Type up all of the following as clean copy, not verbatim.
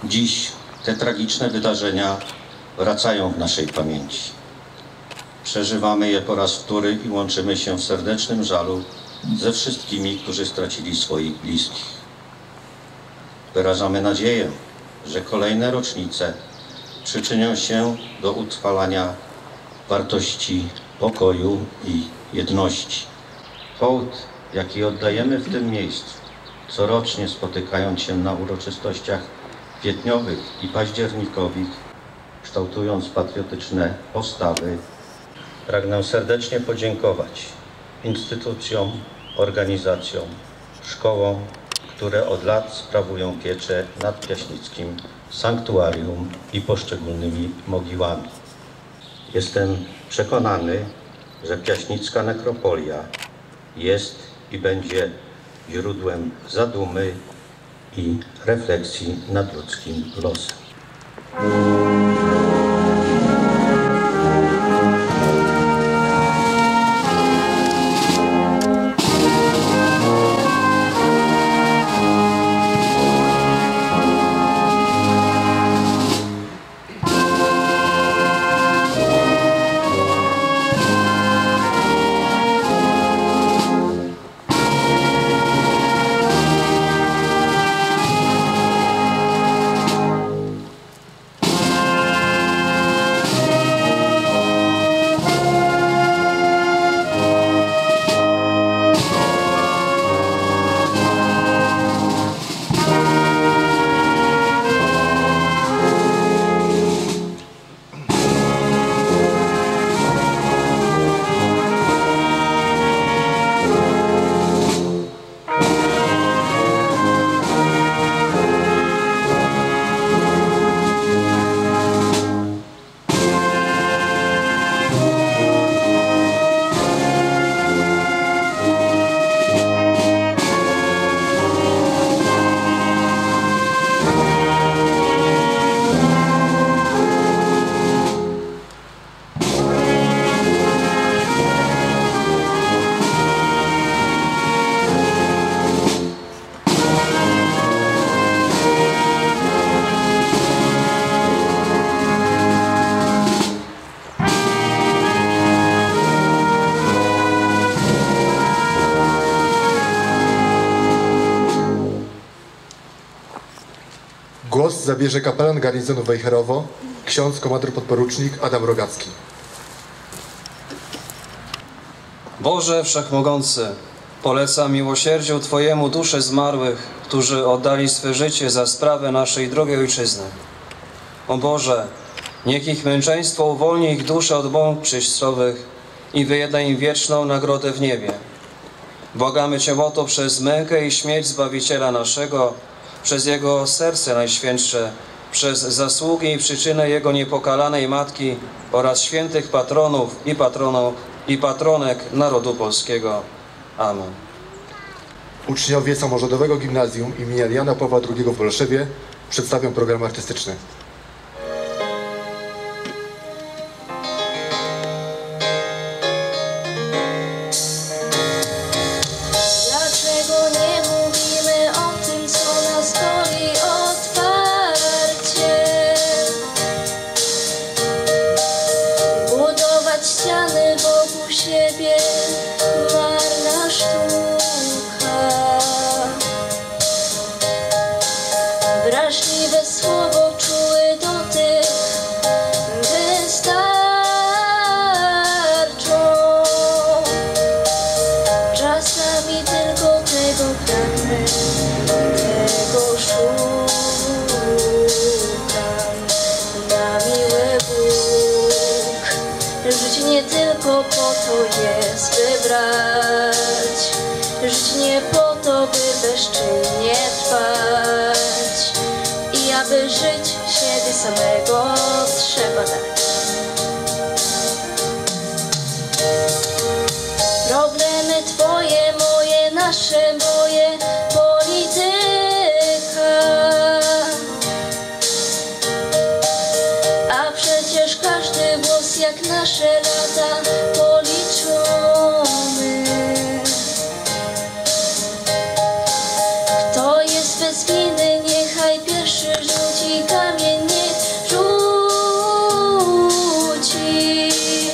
Dziś te tragiczne wydarzenia wracają w naszej pamięci. Przeżywamy je po raz wtóry i łączymy się w serdecznym żalu ze wszystkimi, którzy stracili swoich bliskich. Wyrażamy nadzieję, że kolejne rocznice przyczynią się do utrwalania wartości pokoju i jedności. Hołd, jaki oddajemy w tym miejscu, corocznie spotykając się na uroczystościach kwietniowych i październikowych, kształtując patriotyczne postawy, pragnę serdecznie podziękować instytucjom, organizacjom, szkołom, które od lat sprawują pieczę nad piaśnickim sanktuarium i poszczególnymi mogiłami. Jestem przekonany, że piaśnicka nekropolia jest i będzie źródłem zadumy i refleksji nad ludzkim losem. Głos zabierze kapelan garnizonu Wejherowo, ksiądz komandor podporucznik Adam Rogacki. Boże Wszechmogący, polecam miłosierdziu Twojemu dusze zmarłych, którzy oddali swe życie za sprawę naszej drogiej Ojczyzny. O Boże, niech ich męczeństwo uwolni ich dusze od mąk czyścowych i wyjeda im wieczną nagrodę w niebie. Błagamy Cię o to przez mękę i śmierć Zbawiciela naszego, przez Jego serce najświętsze, przez zasługi i przyczynę Jego niepokalanej Matki oraz świętych patronów i patronek narodu polskiego. Amen. Uczniowie Samorządowego Gimnazjum im. Jana Pawła II w Bolszewie przedstawią program artystyczny. Żyć nie po to, by bezczynnie trwać i aby żyć siebie samego trzeba dać. Problemy Twoje, moje, nasze, moje, polityka. A przecież każdy głos jak nasze lata policzony. Kto jest bez winy, niechaj pierwszy rzuci kamień, niech rzuci.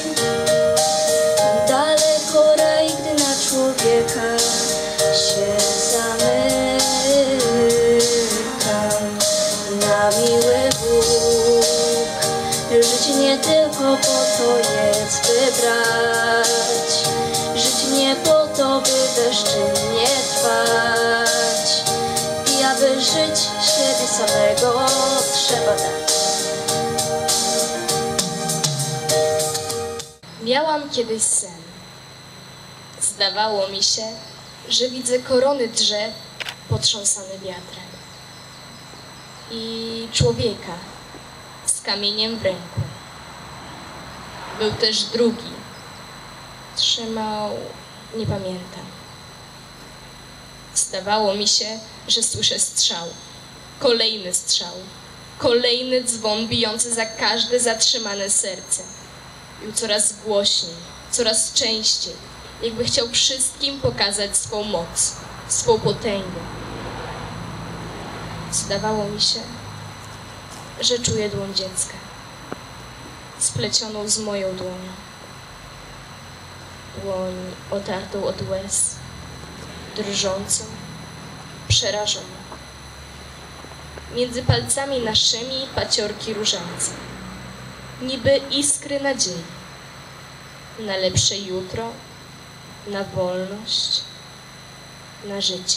Daleko raj, gdy na człowieka się zamyka. Na miły Bóg żyć nie tylko po to jest, by brać. Żyć nie po to, by bezczynnie trwać. I aby żyć, siebie samego trzeba dać. Miałam kiedyś sen. Zdawało mi się, że widzę korony drzew potrząsane wiatrem i człowieka z kamieniem w ręku. Był też drugi. Trzymał, nie pamiętam. Zdawało mi się, że słyszę strzał. Kolejny strzał. Kolejny dzwon bijący za każde zatrzymane serce. Bił coraz głośniej, coraz częściej, jakby chciał wszystkim pokazać swą moc, swą potęgę. Zdawało mi się, że czuję dłoń dziecka, splecioną z moją dłonią. Dłoń otartą od łez, drżącą, przerażoną. Między palcami naszymi paciorki różańca, niby iskry nadziei, na lepsze jutro, na wolność, na życie.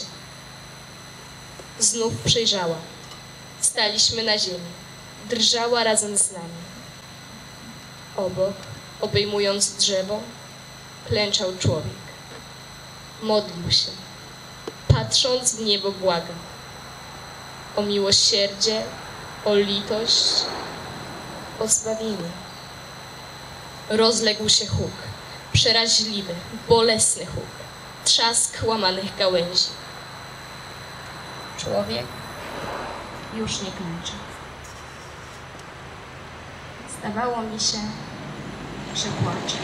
Znów przejrzała. Staliśmy na ziemi. Drżała razem z nami. Obok, obejmując drzewo, klęczał człowiek. Modlił się. Patrząc w niebo błagał. O miłosierdzie, o litość, o zbawienie. Rozległ się huk. Przeraźliwy, bolesny huk. Trzask łamanych gałęzi. Człowiek już nie klęczał. Zdawało mi się, że płacze.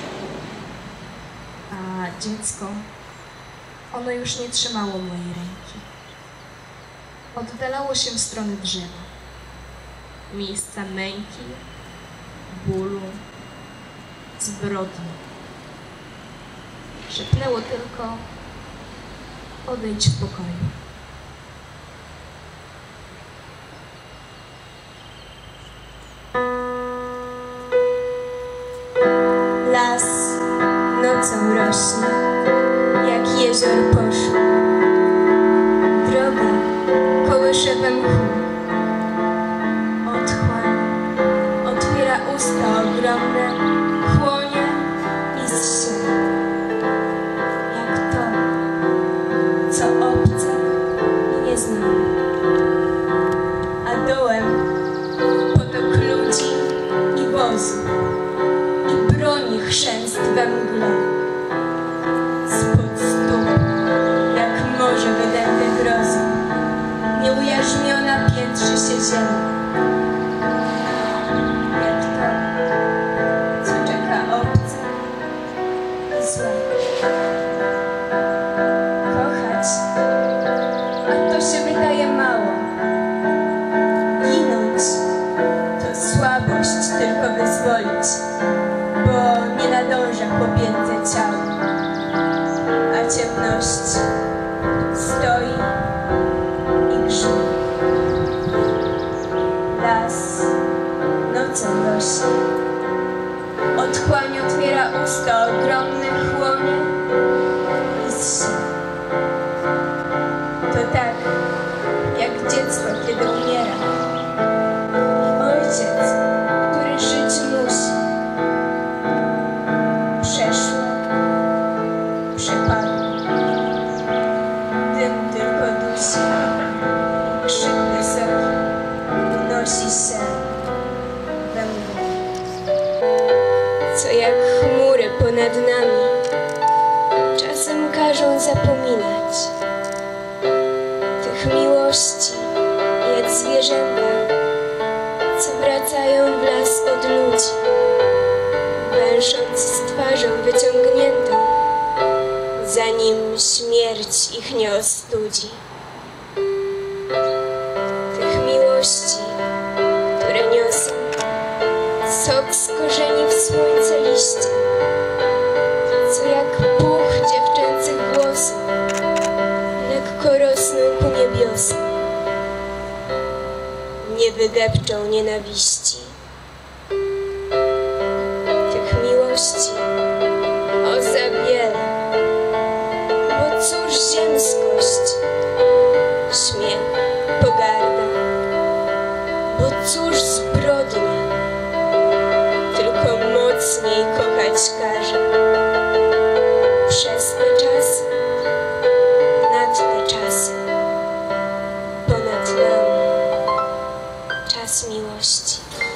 A dziecko, ono już nie trzymało mojej ręki. Oddalało się w stronę drzewa. Miejsca męki, bólu, zbrodni. Szepnęło tylko: odejdź w pokoju. Las nocą rośnie, jak jezior poszło. Droga kołysze we mchu. Otchłań otwiera usta ogromne, chłonie i zsie. Jak to, co obce i nieznane. A dołem potok ludzi i wozów. Broni chrzęst we mgle. Spod stóp, jak morze wydęte grozą, nieujarzmiona piętrzy się ziemia. Jak to, co czeka obce i złe. Kochać, a to się wydaje mało. Ginąć, to słabość tylko wyzwolić, bo nie nadąża popięte ciało, a ciemność stoi i grzmi. Las nocą rośnie, otchłań otwiera usta ogromne, chłonie i zsi. To tak, jak dziecko, kiedy umiera. Ojciec, który żyć musi. Przeszło, przepadło. Dym tylko dusi. Krzyk wysoki unosi się we mgle. Co jak chmury ponad nami czasem każą zapominać tych miłości, jak zwierzęta, co wracają w las od ludzi, węsząc z twarzą wyciągniętą, zanim śmierć ich nie ostudzi. Tych miłości, nie wydepczą nienawiści. Tych miłości o za wiele, bo cóż ziemskość, śmiech, pogarda, bo cóż zbrodnia, tylko mocniej kochać każe. Przez te czasy, nad te czasy, ponad nami, czas miłości.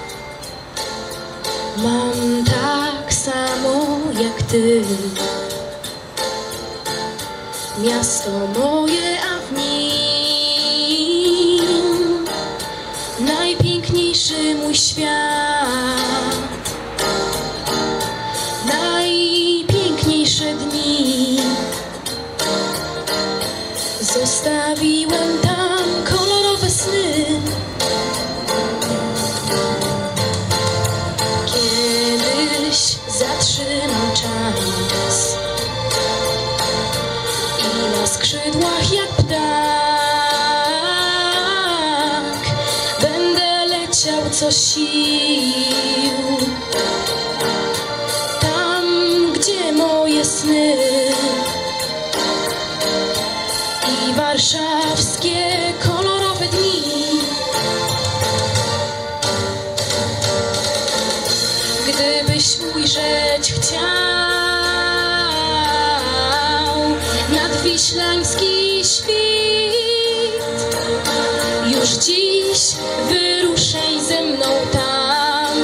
Mam tak samo jak ty, miasto moje, a w nim najpiękniejszy mój świat, najpiękniejsze dni. Zostawiłem tam kolorowe sny. Kiedyś zatrzymam czas i na skrzydłach jak ptak będę leciał co sił, tam gdzie moje sny i warszawskie kolorowe dni. Gdybyś ujrzeć chciał nadwiślański świt, już dziś wyruszaj ze mną tam.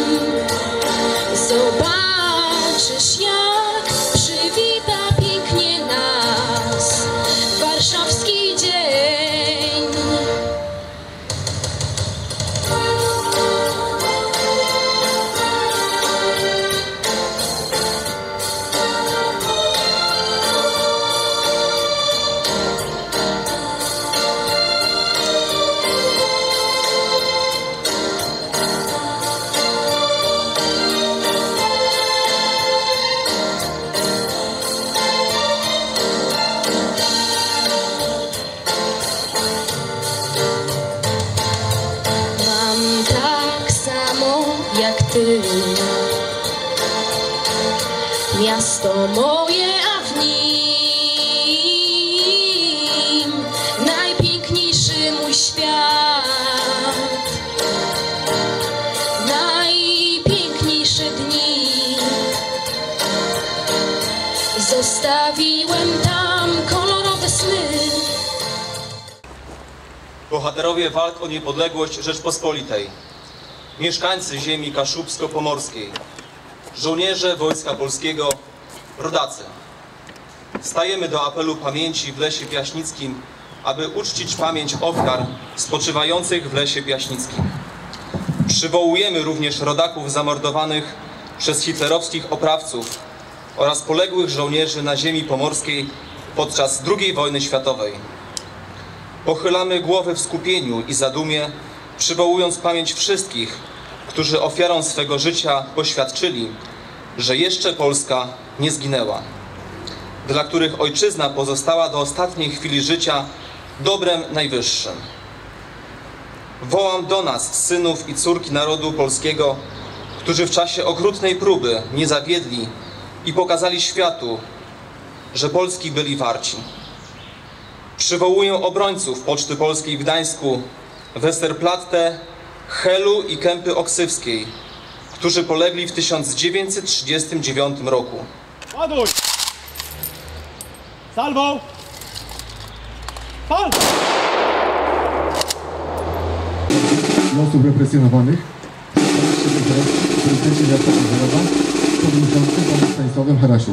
Zobaczysz, jak przywita pięknie nas warszawski dzień. Mam tak samo jak ty, miasto moje, a w nim najpiękniejszy mój świat, najpiękniejsze dni. Zostawiłem tam kolorowe sny. Bohaterowie walk o niepodległość Rzeczpospolitej, mieszkańcy ziemi kaszubsko-pomorskiej, żołnierze Wojska Polskiego, rodacy. Stajemy do apelu pamięci w Lesie Piaśnickim, aby uczcić pamięć ofiar spoczywających w Lesie Piaśnickim. Przywołujemy również rodaków zamordowanych przez hitlerowskich oprawców oraz poległych żołnierzy na ziemi pomorskiej podczas II wojny światowej. Pochylamy głowy w skupieniu i zadumie, przywołując pamięć wszystkich, którzy ofiarą swego życia poświadczyli, że jeszcze Polska nie zginęła, dla których ojczyzna pozostała do ostatniej chwili życia dobrem najwyższym. Wołam do nas, synów i córki narodu polskiego, którzy w czasie okrutnej próby nie zawiedli i pokazali światu, że Polski byli warci. Przywołuję obrońców Poczty Polskiej w Gdańsku, Westerplatte, Helu i Kępy Oksywskiej, którzy polegli w 1939 roku. Ładuj! Salvo! Pal! Osób represjonowanych stanowi się wybrać prezydencie miasta Poznań, przewodniczącym panem Stanisławem Harasiuk.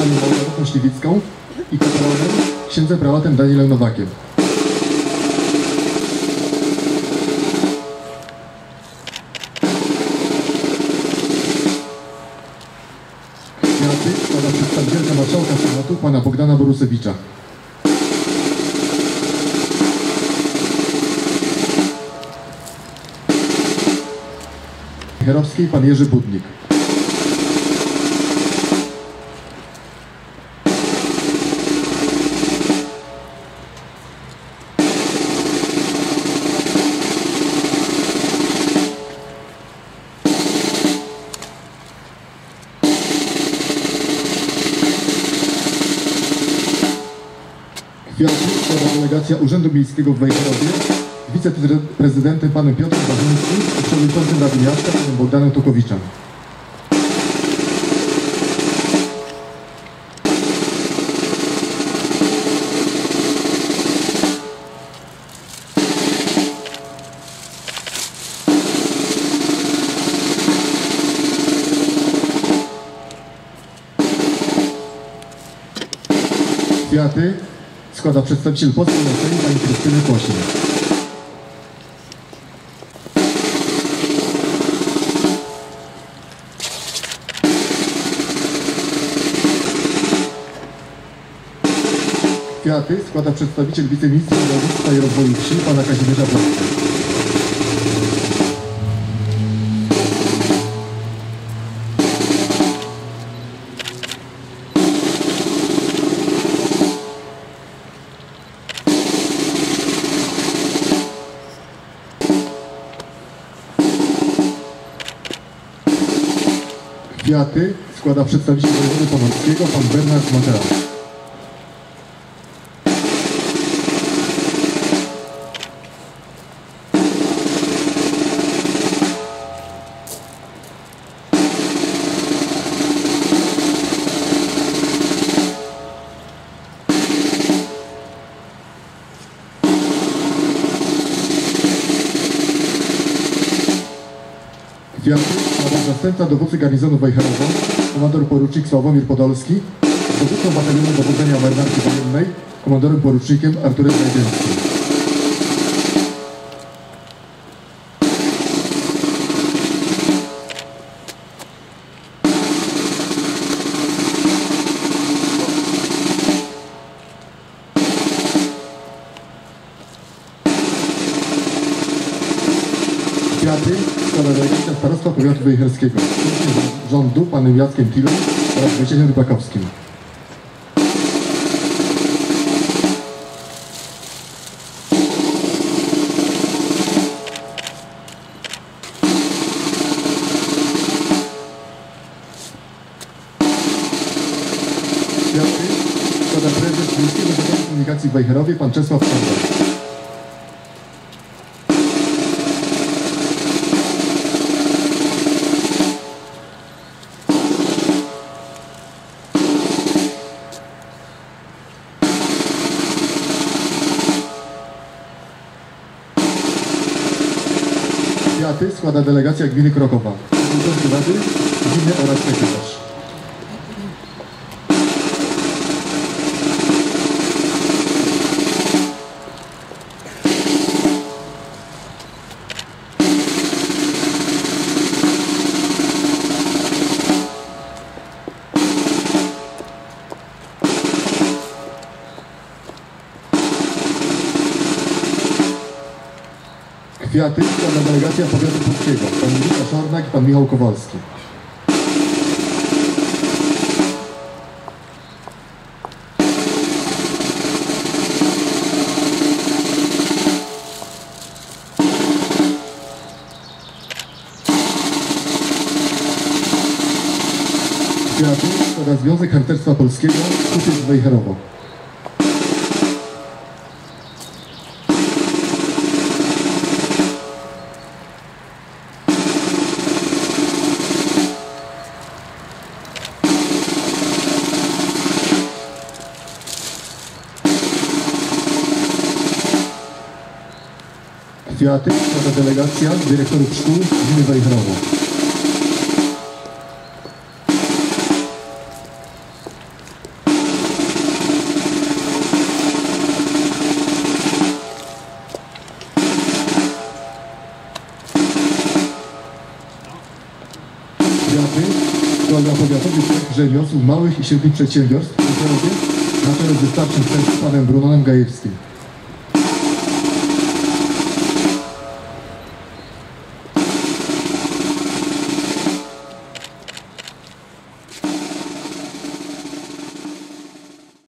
panią Małgorzatą Śliwicką i kapelanem księdzem prałatem Danielem Nowakiem. Kwiaty składa przedstawicielka marszałka Senatu pana Bogdana Borusewicza. Wejherowskiej pan Jerzy Budnik. Kwiaty składa delegacja Urzędu Miejskiego w Wejherowie, wiceprezydentem panem Piotrem Barzyńskim i przewodniczącym Rady Miasta panem Bogdanem Tukowiczem. Kwiaty składa przedstawiciel Polskiej Naczelnej pani Krystyny Kosin. Kwiaty składa przedstawiciel wiceministra rolnictwa i rozwoju wsi pana Kazimierza Blaszka. Kwiaty składa przedstawiciel wojewody pomorskiego pan Bernard Matera. Kwiaty składa zastępca dowódcy garnizonu Wejherowa, komandor porucznik Sławomir Podolski, dowódcą batalionu dowodzenia marynarki wojennej, komandorem porucznikiem Arturem Najdzielskim. Kwiaty składa delegacja starostwa powiatu wejherskiego, rządu panem Jackiem Tilą oraz Wojciechem Rybakowskim. Kwiaty składa prezes Miejskiego Zakładu Komunikacji w Wejherowie pan Czesław Kondor. Kwiaty składa delegacja gminy Krokowa, przewodniczący rady gminy oraz sekretarz. Kwiaty składa delegacja powiatu polskiego, pan Łukasz Szornak i pan Michał Kowalski. Kwiaty składa Związek Harcerstwa Polskiego, Kupiec Wejherowo. Kwiaty składa delegacja dyrektorów szkół gminy Wejherowo. Kwiaty składa powiatowy cech rzemiosł małych i średnich przedsiębiorstw na czele ze starszym panem Brunonem Gajewskim.